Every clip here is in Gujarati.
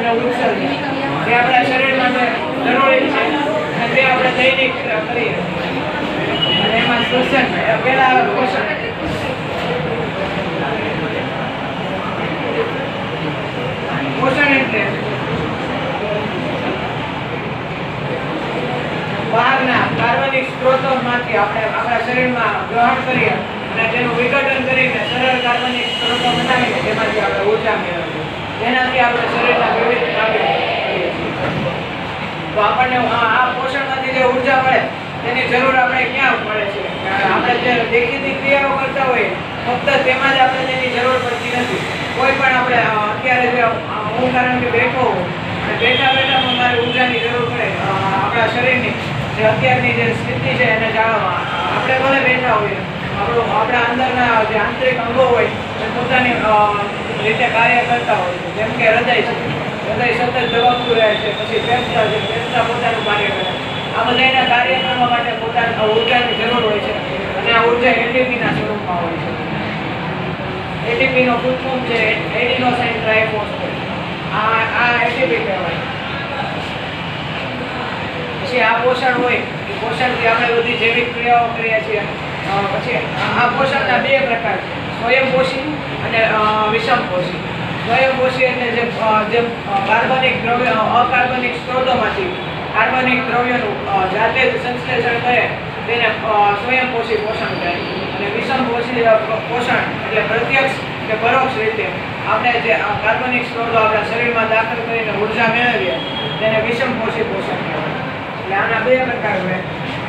અને ઉત્સર્જન જે આપણા શરીર માટે જરૂરી છે અને તે આપણે દૈનિક કરીએ. અને એમાં શ્વસન પહેલા આવે પોષણ. પોષણ એટલે બહારના કાર્બનિક સ્ત્રોતોમાંથી આપણે આપણા શરીરમાં ગ્રહણ કરીએ અને તેનું વિઘટન કરીને સરળ કાર્બનિક સ્ત્રોતો બનાવીને તેમાંથી આપણે ઉર્જા મેળવીએ, જેનાથી આપણે શરીરના વિવિધ કાર્યો કરીએ છીએ. તો આપણને આ પોષણમાંથી જે ઉર્જા મળે તેની જરૂર આપણે ક્યાં પડે છે? આપણે જે દેખીતી ક્રિયાઓ કરતા હોઈએ ફક્ત તેમાં જ આપણે તેની જરૂર પડતી નથી. કોઈ પણ આપણે અત્યારે જે હું કારણ કે બેઠો હોઉં અને બેઠા બેઠા પણ મારે ઉર્જાની જરૂર પડે આપણા શરીરની જે અત્યારની જે સ્થિતિ છે એને જાણવા. આપણે ભલે બેઠા હોઈએ, આપણા અંદરના જે આંતરિક અંગો હોય એ પોતાની રીતે કાર્ય કરતા હોય છે. જેમ કે હૃદય છે, હૃદય સતત ધબકતું રહે છે. પછી ફેફસા છે, ફેફસા પોતાનું કાર્ય કરે. આ બધાના કાર્ય કરવા માટે પોતાની ઉર્જાની જરૂર હોય છે અને આ ઉર્જા એટીપીના સ્વરૂપમાં હોય છે. એટીપીનો ફૂલ ફોર્મ છે એડિનોસાઇન ટ્રાઇફોસ્ફેટ. આ એટીપી કહેવાય. પછી આ પોષણ હોય એ પોષણથી આપણે બધી જૈવિક ક્રિયાઓ કરીએ છીએ. પછી આ પોષણના બે પ્રકાર છે, સ્વયંપોષી અને વિષમપોષી. સ્વયંપોષી એટલે જે કાર્બનિક દ્રવ્ય અકાર્બનિક સ્ત્રોતોમાંથી કાર્બનિક દ્રવ્યનું જાતે જ સંશ્લેષણ કરે તેને સ્વયંપોષી પોષણ કહેવાય. અને વિષમપોષી પોષણ એટલે પ્રત્યક્ષ કે પરોક્ષ રીતે આપણે જે કાર્બનિક સ્ત્રોતો આપણા શરીરમાં દાખલ કરીને ઉર્જા મેળવીએ તેને વિષમપોષી પોષણ કહેવાય. એટલે આના બે પ્રકાર હોય.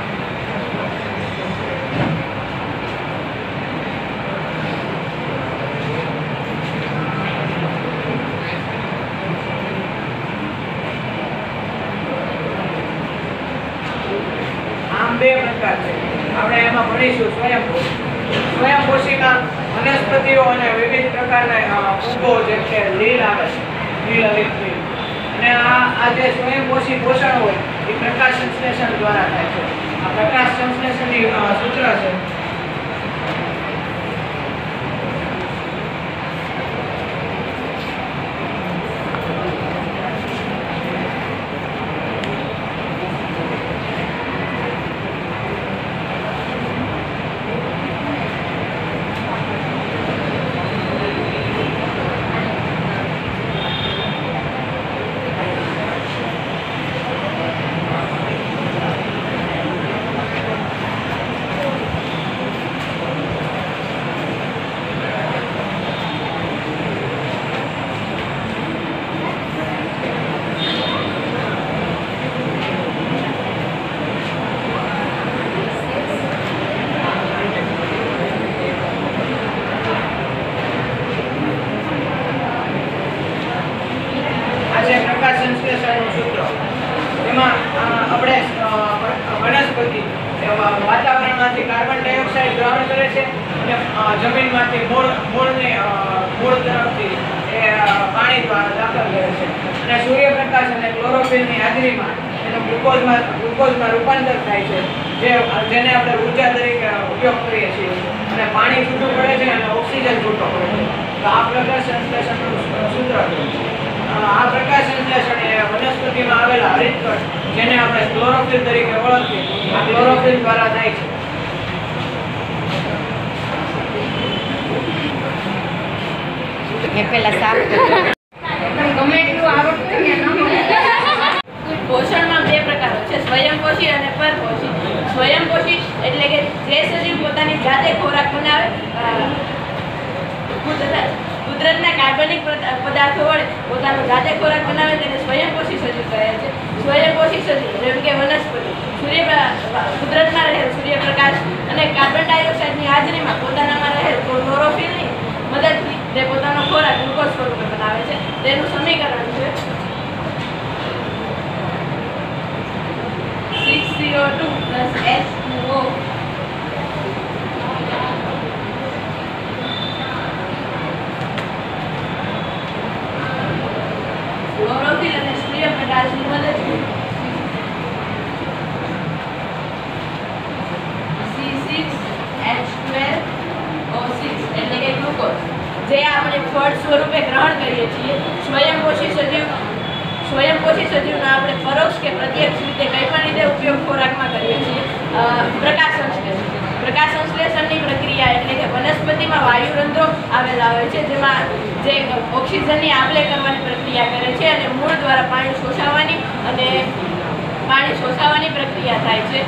બે પ્રકાર છે. આપણે એમાં ભણીશું સ્વયંપોષીમાં વનસ્પતિઓ અને વિવિધ પ્રકારના ફૂગો જેમ કે લીલ આવે છે, લીલ હરિતલીલ. અને આ જે સ્વયંપોષી પોષણ હોય એ પ્રકાશ સંશ્લેષણ દ્વારા થાય છે. આ પ્રકાશ સંશ્લેષણની સૂત્ર છે. વાતાવરણમાંથી કાર્બન ડાયોક્સાઇડ ગ્રહણ કરે છે અને જમીનમાંથી મૂળ તરફથી એ પાણી દ્વારા દાખલ કરે છે. અને સૂર્યપ્રકાશ અને ક્લોરોફિલની હાજરીમાં એનું ગ્લુકોઝમાં રૂપાંતર થાય છે, જેને આપણે ઉર્જા તરીકે ઉપયોગ કરીએ છીએ. અને પાણી છૂટું પડે છે અને ઓક્સિજન છૂટો પડે છે. તો આ પ્રકાશ સંશ્લેષણનું સૂત્ર છે. આ પ્રકાશ સંશ્લેષણ એ વનસ્પતિમાં આવેલા હરિતકણ જેને આપણે ક્લોરોફિલ તરીકે ઓળખીએ આ ક્લોરોફિલ દ્વારા થાય છે. પોષણમાં બે પ્રકારો છે, સ્વયંપોષી અને પરપોષી. સ્વયંપોષી એટલે કે જે સજીવ પોતાની જાતે ખોરાક બનાવે, કુદરતના કાર્બનિક પદાર્થો વડે પોતાનો જાતે ખોરાક બનાવે તેને સ્વયંપોષી સજીવ કહે છે. સ્વયંપોષી સજીવ જેમ કે વનસ્પતિ કુદરતમાં રહેલ સૂર્યપ્રકાશ અને કાર્બન ડાયોક્સાઇડની હાજરીમાં પોતાનામાં રહેલ ક્લોરોફિલની મદદથી તે પોતાનો ખોરાક ગ્લુકોઝ સ્વરૂપે બનાવે છે. તેનું સમીકરણ છે 6CO2 + H2O. ક્લોરોફિલ અને સૂર્યપ્રકાશની મદદથી C6H12O6 એટલે કે ગ્લુકોઝ જે આપણે ફળ સ્વરૂપે ગ્રહણ કરીએ છીએ. સ્વયંપોષી સજીવ સ્વયંપોષી સજીવનો આપણે પરોક્ષ કે પ્રત્યક્ષ રીતે કંઈ પણ રીતે ઉપયોગ ખોરાકમાં કરીએ છીએ. પ્રકાશ સંશ્લેષણ. પ્રકાશ સંશ્લેષણની પ્રક્રિયા એટલે કે વનસ્પતિમાં વાયુરંધ્રો આવેલા હોય છે, જેમાં જે ઓક્સિજનની આપ-લે કરવાની પ્રક્રિયા કરે છે અને મૂળ દ્વારા પાણી શોષાવાની પ્રક્રિયા થાય છે.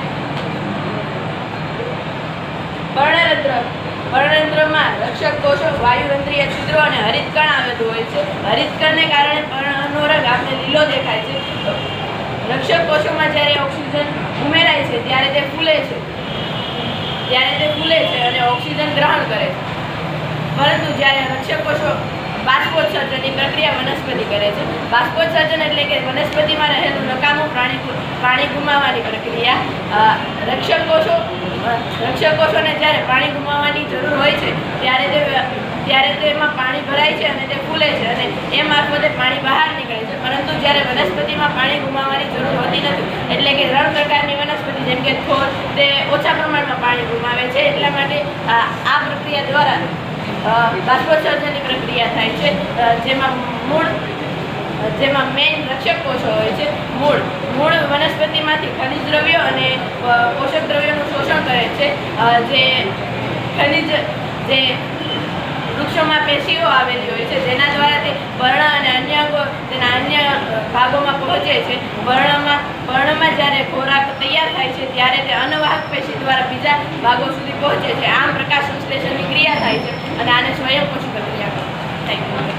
પર્ણરંધ્રમાં રક્ષક કોષો, વાયુરંધ્રીય છિદ્રો અને હરિતકણ આવેલું હોય છે. હરિતકણને કારણે પર્ણનો રંગ આપણે લીલો દેખાય છે. રક્ષક કોષોમાં જ્યારે ઓક્સિજન ઉમેરાય છે ત્યારે તે ફૂલે છે અને ઓક્સિજન ગ્રહણ કરે છે. પરંતુ જ્યારે રક્ષક કોષો બાષ્પોત્સર્જનની પ્રક્રિયા વનસ્પતિ કરે છે. બાષ્પોત્સર્જન એટલે કે વનસ્પતિમાં રહેલું નકામું પાણી ગુમાવવાની પ્રક્રિયા. રક્ષક કોષોને જ્યારે પાણી ગુમાવવાની જરૂર હોય છે ત્યારે તેમાં પાણી ભરાય છે અને તે ફૂલે છે અને એ મારફતે પાણી બહાર નીકળે છે. પરંતુ જ્યારે વનસ્પતિમાં પાણી ગુમાવવાની જરૂર હોતી નથી, એટલે કે રણ પ્રકારની વનસ્પતિ જેમ કે છોડ, તે ઓછા પ્રમાણમાં પાણી ગુમાવે છે. એટલા માટે આ પ્રક્રિયા દ્વારા બાષ્પોત્સર્જનની પ્રક્રિયા થાય છે, જેમાં મેઇન રક્ષક કોષો હોય છે. મૂળ વનસ્પતિમાંથી ખનિજ દ્રવ્યો અને પોષક દ્રવ્યોનું શોષણ કરે છે. જે વૃક્ષોમાં પેશીઓ આવેલી હોય છે, જેના દ્વારા તે પર્ણ અને અન્ય અંગો તેના અન્ય ભાગોમાં પહોંચે છે. પર્ણમાં જ્યારે ખોરાક તૈયાર થાય છે ત્યારે તે અનવાહક પેશી દ્વારા બીજા ભાગો સુધી પહોંચે છે. આમ પ્રકાશ સંશ્લેષણની ક્રિયા થાય છે અને આને સ્વયંપોષી પ્રક્રિયા કહે છે. Thank you.